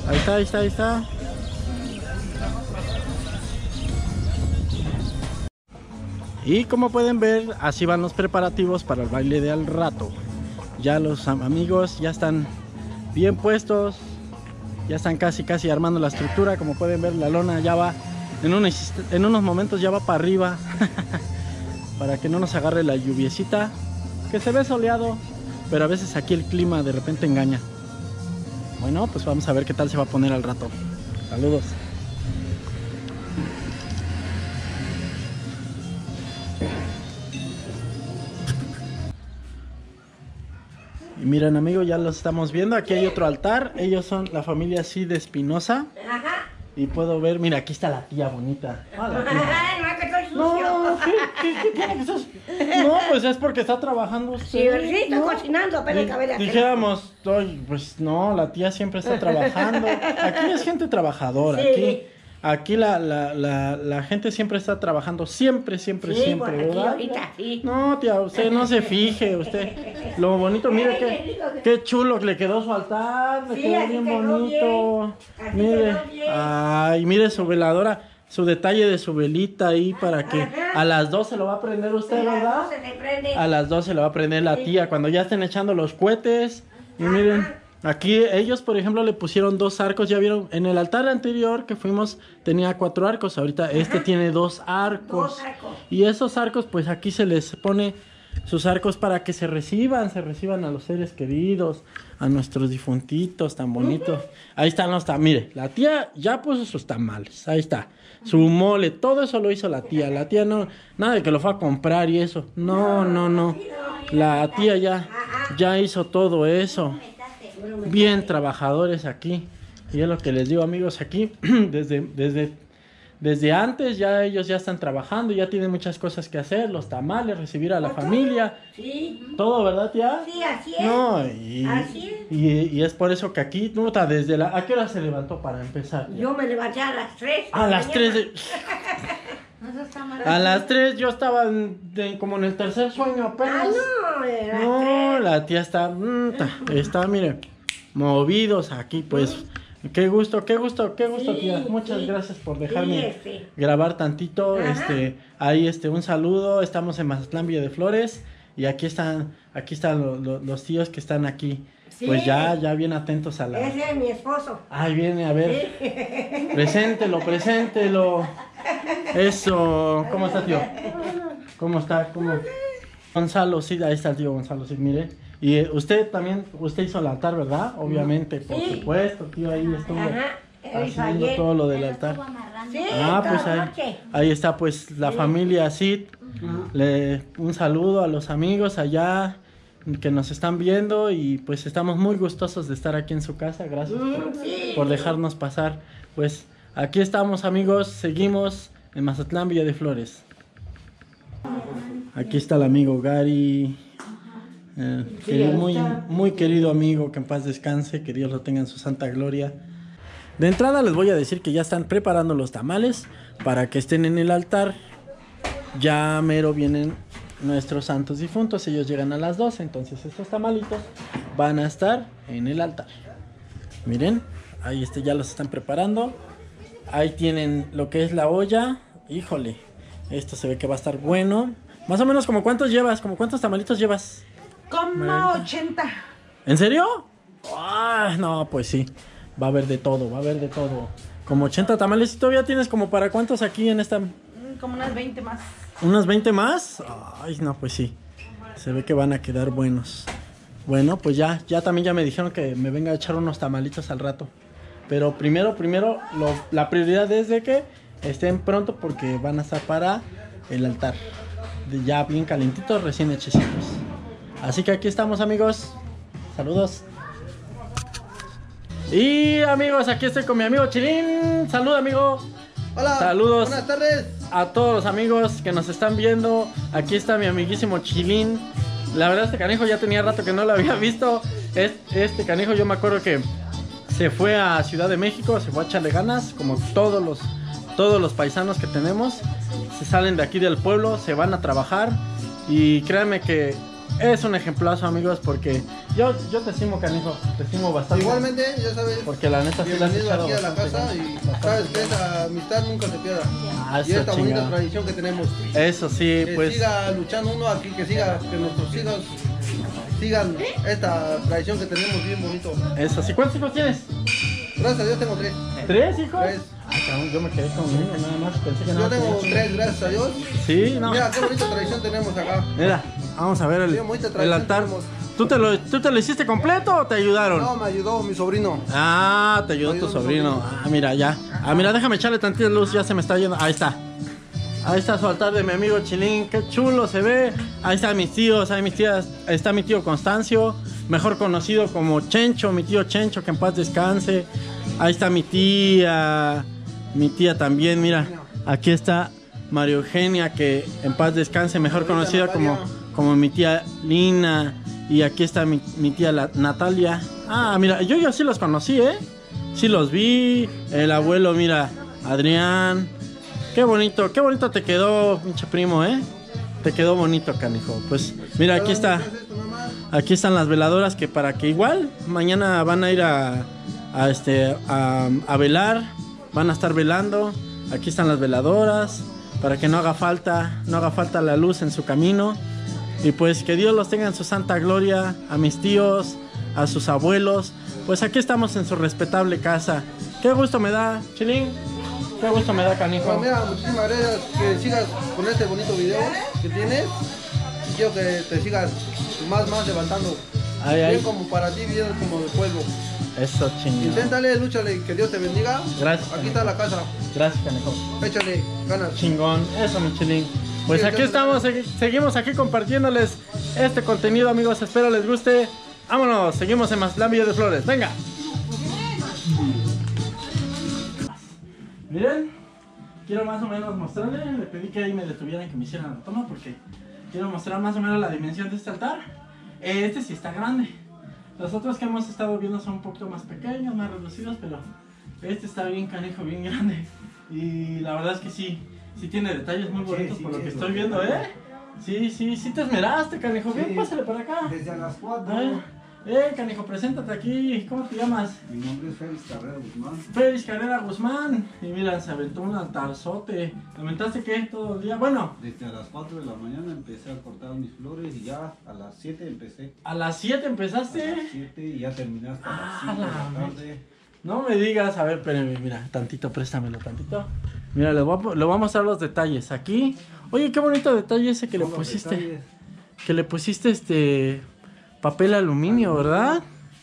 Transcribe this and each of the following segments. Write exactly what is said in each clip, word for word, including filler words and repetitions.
Ahí está, ahí está, ahí está. Y como pueden ver, así van los preparativos para el baile de al rato. Ya los amigos ya están bien puestos. Ya están casi casi armando la estructura. Como pueden ver, la lona ya va en unos, en unos momentos ya va para arriba. Para que no nos agarre la lluviecita, que se ve soleado, pero a veces aquí el clima de repente engaña. Bueno, pues vamos a ver qué tal se va a poner al rato. Saludos. Y miren, amigos, ya los estamos viendo. Aquí hay otro altar. Ellos son la familia así de Espinosa. Ajá. Y puedo ver, mira, aquí está la tía bonita. Ah, la tía. No, que estoy sucio. No, ¿qué, qué, qué tiene que estar? No, pues es porque está trabajando usted. Sí, sí, estoy ¿no? cocinando, pero Di- que ver aquí. Dijéramos, "Ay, pues no, la tía siempre está trabajando". Aquí es gente trabajadora, Sí. aquí, aquí la, la, la, la gente siempre está trabajando, siempre, siempre, Sí, siempre, por aquí ¿verdad? ahorita, sí. No, tía, usted no se fije, usted. Lo bonito, mire qué, qué chulo que le quedó su altar, le Sí, quedó así bien quedó bonito. bien, así Mire, quedó bien. ay, mire su veladora. Su detalle de su velita ahí para que Ajá. a las doce lo va a prender usted, ¿verdad? Se le prende. A las doce lo va a prender la Sí. tía cuando ya estén echando los cohetes. Y miren, aquí ellos, por ejemplo, le pusieron dos arcos. Ya vieron, en el altar anterior que fuimos tenía cuatro arcos. Ahorita este tiene dos arcos. Dos arcos. Y esos arcos, pues aquí se les pone sus arcos para que se reciban, se reciban a los seres queridos, a nuestros difuntitos tan bonitos. Ahí están los tamales. Mire, la tía ya puso sus tamales. Ahí está. Su mole, todo eso lo hizo la tía. La tía no, nada de que lo fue a comprar y eso. No, no, no. La tía ya, ya hizo todo eso. Bien trabajadores aquí. Y es lo que les digo, amigos, aquí desde, desde, desde antes ya ellos ya están trabajando, ya tienen muchas cosas que hacer, los tamales, recibir a la familia. Sí. Todo, ¿verdad, tía? Sí, así es. No, y, Así es. y, y es por eso que aquí, nota, desde la... ¿A qué hora se levantó para empezar? tía? Yo me levanté a las tres. A las tres de... A las tres yo estaba en- de- como en el tercer sueño Ah, apenas. no, de las No, tres. la tía está, mm, ta- está, mire, movidos aquí, pues. Qué gusto, qué gusto, qué gusto, Sí, tía. Muchas sí. gracias por Sí, dejarme este. grabar tantito. Ajá. Este, ahí, este, un saludo. Estamos en Mazatlán, Villa de Flores. Y aquí están, aquí están lo- lo- los tíos que están aquí. Sí. Pues ya, ya bien atentos a la. Ese es mi esposo. Ay, viene, a ver. Preséntelo, preséntelo. Eso. ¿Cómo está, tío? ¿Cómo está? ¿Cómo? Gonzalo, sí, ahí está el tío Gonzalo, sí, mire. Y eh, usted también, usted hizo el altar, ¿verdad? Obviamente, por Sí. supuesto, tío, ahí estuvo Ajá. Él hizo haciendo ayer. todo lo del altar. Sí, Ah, pues toda ahí, noche. ahí está pues la familia Cid. Le, un saludo a los amigos allá que nos están viendo y pues estamos muy gustosos de estar aquí en su casa. Gracias por, Sí. por dejarnos pasar. Pues aquí estamos, amigos, seguimos en Mazatlán, Villa de Flores. Aquí está el amigo Gary. eh, Sí, querido- ahí muy, está. muy querido amigo, que en paz descanse, que Dios lo tenga en su santa gloria. De entrada les voy a decir que ya están preparando los tamales para que estén en el altar. Ya mero vienen nuestros santos difuntos, ellos llegan a las doce, entonces estos tamalitos van a estar en el altar. Miren, ahí este ya los están preparando. Ahí tienen lo que es la olla. Híjole, esto se ve que va a estar bueno. Más o menos, ¿como cuántos llevas? ¿Como cuántos tamalitos llevas? Como ochenta. ¿En serio? Ah, no, pues sí. Va a haber de todo, va a haber de todo. Como ochenta tamales. ¿Y todavía tienes como para cuántos aquí en esta? Mm, Como unas veinte más. ¿Unos veinte más? Ay, no, pues sí. Se ve que van a quedar buenos. Bueno, pues ya, ya también ya me dijeron que me venga a echar unos tamalitos al rato. Pero primero, primero, lo- la prioridad es de que estén pronto porque van a estar para el altar. De ya bien calentitos, recién hechecitos. Así que aquí estamos, amigos. Saludos. Y amigos, aquí estoy con mi amigo Chilín. Salud, amigo. Hola, Saludos. buenas tardes. A todos los amigos que nos están viendo. Aquí está mi amiguísimo Chilín. La verdad, este canijo ya tenía rato que no lo había visto. Este, este canijo yo me acuerdo que se fue a Ciudad de México, se fue a echarle ganas, como todos los, todos los paisanos que tenemos. Se salen de aquí del pueblo, se van a trabajar. Y créanme que es un ejemplazo, amigos, porque yo, yo te estimo, canijo, te estimo bastante. Igualmente, ya sabes. Porque la neta sí la has bienvenido echado aquí a la bastante casa ganas, y bastante sabes que ganas. esa amistad nunca se pierda. Ah, Y eso esta bonita chingado. tradición que tenemos. Eso sí, Que pues. siga luchando uno aquí, que siga, que nuestros hijos sigan esta tradición que tenemos bien bonito. Eso sí. ¿Cuántos hijos tienes? Gracias a Dios tengo tres. ¿Tres hijos? Tres. Ay, cabrón, yo me quedé con uno nada más. Pensé que Yo nada tengo tenía. tres, gracias a Dios. Sí, no. Mira qué bonita tradición tenemos acá. Mira, vamos a ver el, Qué bonita el tradición altar. tenemos. ¿Tú te, lo, ¿Tú te lo hiciste completo o te ayudaron? No, me ayudó mi sobrino. Ah, te ayudó Me tu ayudó mi sobrino. sobrino. Ah, mira, ya. Ah, mira, déjame echarle tantita luz, ya se me está yendo. Ahí está. Ahí está su altar de mi amigo Chilín, qué chulo se ve. Ahí están mis tíos, ahí mis tías, ahí está mi tío Constancio, mejor conocido como Chencho, mi tío Chencho, que en paz descanse. Ahí está mi tía, mi tía también, mira. Aquí está María Eugenia, que en paz descanse, mejor Ahorita conocida como, Natalia. como mi tía Lina. Y aquí está mi, mi tía la, Natalia. Ah, mira, yo, yo sí los conocí, ¿eh? Sí los vi. El abuelo, mira, Adrián. Qué bonito, qué bonito te quedó, pinche primo, ¿eh? Te quedó bonito, canijo. Pues mira, aquí está. Aquí están las veladoras que para que igual mañana van a ir a, a este a, a velar, van a estar velando. Aquí están las veladoras para que no haga falta, no haga falta la luz en su camino. Y pues que Dios los tenga en su santa gloria, a mis tíos, a sus abuelos. Pues aquí estamos en su respetable casa. Qué gusto me da, Chilín. Qué gusto me da, canijo. Pues mira, muchísimas gracias, que sigas con este bonito video que tienes. Y quiero que te sigas más, más levantando. Ay, Bien ay. como para ti, bien como de pueblo. Eso, chingón. Inténtale, lúchale, que Dios te bendiga. Gracias, Aquí está la casa, Gracias, canijo. échale ganas. Chingón, eso, mi Chilín. Pues Sí, aquí yo- estamos, segui- seguimos aquí compartiéndoles este contenido, amigos. Espero les guste. Vámonos, seguimos en Mazatlán, Villa de Flores. Venga. Miren, quiero más o menos mostrarles. Le pedí que ahí me detuvieran, que me hicieran la toma, porque quiero mostrar más o menos la dimensión de este altar. Este sí está grande. Los otros que hemos estado viendo son un poquito más pequeños, más reducidos, pero este está bien canijo, bien grande. Y la verdad es que sí, sí tiene detalles muy bonitos sí, por lo sí, que lo estoy que- viendo, ¿eh? Sí, sí, sí te esmeraste, canijo. Bien, Sí. pásale para acá. Desde a las cuatro. A ver. Eh, canijo, preséntate aquí. ¿Cómo te llamas? Mi nombre es Félix Carrera Guzmán. Félix Carrera Guzmán. Y mira, se aventó un altarzote. ¿Lamentaste qué? Todo el día. Bueno, Desde a las cuatro de la mañana empecé a cortar mis flores y ya a las siete empecé. a las siete A las empezaste. siete y ya terminé hasta Ah, las cinco de la la tarde. No me digas, a ver, espérame, mira, tantito, préstamelo tantito. Mira, le voy a, po- le voy a mostrar los detalles aquí. Oye, qué bonito detalle ese que le Son los pusiste. detalles. Que le pusiste este papel aluminio, ¿verdad?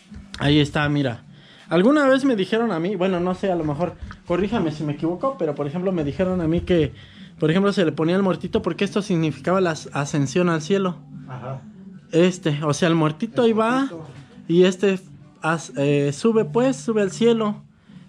Ahí está, mira. Alguna vez me dijeron a mí, bueno, no sé, a lo mejor, corríjame si me equivoco, pero por ejemplo me dijeron a mí que, por ejemplo, se le ponía el muertito porque esto significaba la as- ascensión al cielo. Ajá. Este, o sea, el muertito ahí va muertito. y este as- eh, sube pues, sube al cielo.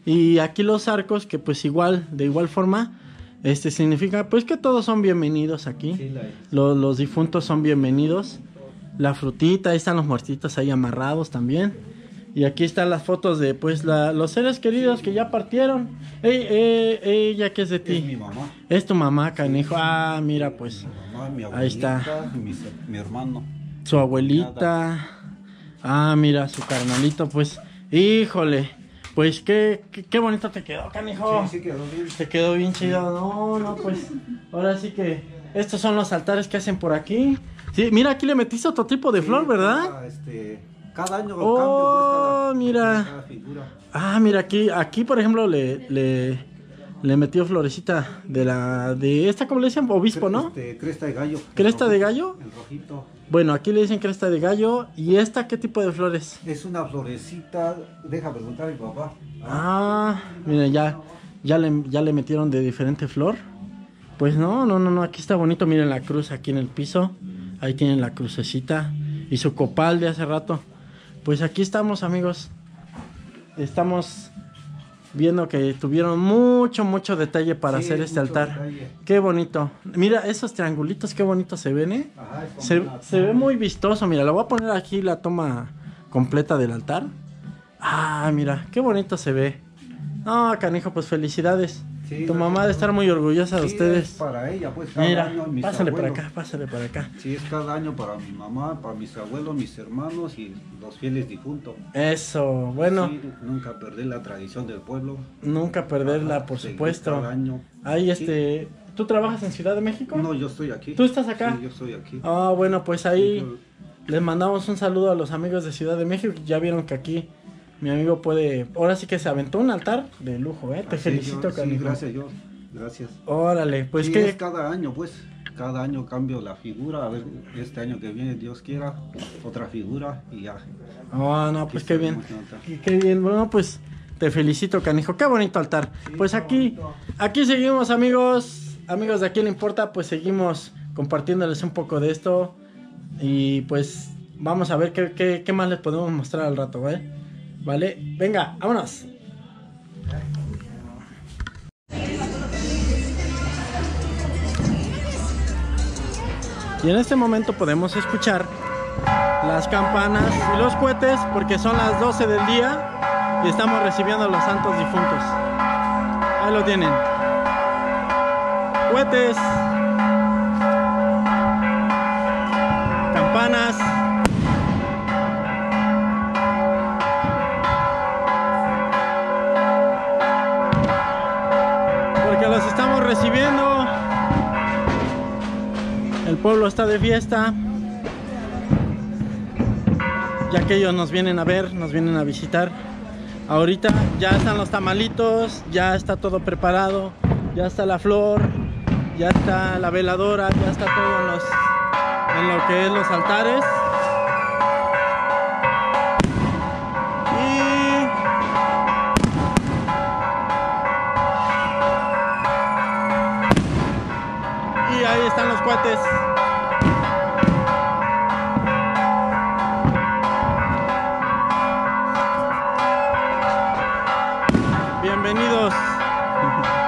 Y aquí los arcos que pues igual, de igual forma, este significa pues que todos son bienvenidos aquí. Sí, la- Los, los difuntos son bienvenidos. La frutita, ahí están los muertitos ahí amarrados también. Y aquí están las fotos de pues la, los seres queridos que ya partieron. Ey, ey, ella que es de ti. Es mi mamá. Es tu mamá, canijo. Ah, mira pues. Mi mamá, mi Ahí está. abuelita y mi, mi hermano. Su abuelita. Ah, mira, su carnalito, pues. Híjole. Pues qué, qué, qué bonito te quedó, canijo. Sí, sí quedó bien. Te quedó bien chido. No, no, pues. Ahora sí que estos son los altares que hacen por aquí. Sí, mira, aquí le metiste otro tipo de Sí, flor, ¿verdad? Cada, este, cada año Oh, cambio, pues, cada, mira. cada figura. Ah, mira, aquí, aquí por ejemplo, le, le, le metió florecita de la, de esta, ¿cómo le dicen? Obispo, ¿no? Este, cresta de gallo. ¿Cresta El de rojito, gallo? El rojito. Bueno, aquí le dicen cresta de gallo. ¿Y esta qué tipo de flores? Es una florecita, deja preguntar a mi papá. Ah, miren, ya, ya le, ya le metieron de diferente flor. Pues no, no, no, no, aquí está bonito. Miren la cruz aquí en el piso. Ahí tienen la crucecita y su copal de hace rato. Pues aquí estamos, amigos. Estamos viendo que tuvieron mucho, mucho detalle para Sí, hacer este mucho altar. detalle. Qué bonito. Mira, esos triangulitos, qué bonitos se ven, ¿eh? Ajá, es como Se, una- se ve muy vistoso. Mira, le voy a poner aquí la toma completa del altar. Ah, mira, qué bonito se ve. No, canijo, pues felicidades. Sí, Tu gracias, mamá de estar muy orgullosa de Sí, ustedes. es para ella, pues cada Mira, año mis pásale para abuelos. acá, pásale para acá. Sí, es cada año para mi mamá, para mis abuelos, mis hermanos y los fieles difuntos. Eso, bueno, Sí, nunca perder la tradición del pueblo. nunca perderla, por Seguir supuesto. Cada año. Ahí este, ¿tú trabajas en Ciudad de México? No, yo estoy aquí. ¿Tú estás acá? Sí, yo estoy aquí. Ah, bueno, pues Sí, ahí yo- les mandamos un saludo a los amigos de Ciudad de México. Ya vieron que aquí mi amigo puede, ahora sí que se aventó un altar de lujo, ¿eh? Te así felicito, yo- Sí, canijo. gracias, yo. Gracias. Órale, pues Sí, que es cada año, pues. Cada año cambio la figura. A ver, este año que viene, Dios quiera, otra figura y ya. Oh, no, pues Aquí qué está bien. el bonito altar. Qué, qué bien. Bueno, pues te felicito, canijo. Qué bonito altar. Pues aquí, aquí seguimos, amigos. Amigos de Aquí Le Importa, pues seguimos compartiéndoles un poco de esto. Y pues vamos a ver qué, qué, qué más les podemos mostrar al rato, ¿vale? Vale, venga, vámonos. Y en este momento podemos escuchar las campanas y los cohetes porque son las doce del día y estamos recibiendo a los santos difuntos. Ahí lo tienen. Cohetes, campanas. Porque los estamos recibiendo. El pueblo está de fiesta. Ya que ellos nos vienen a ver, nos vienen a visitar. Ahorita ya están los tamalitos, ya está todo preparado, ya está la flor, ya está la veladora, ya está todo en, los, en lo que es los altares. Y, y ahí están los cohetes. Bienvenidos.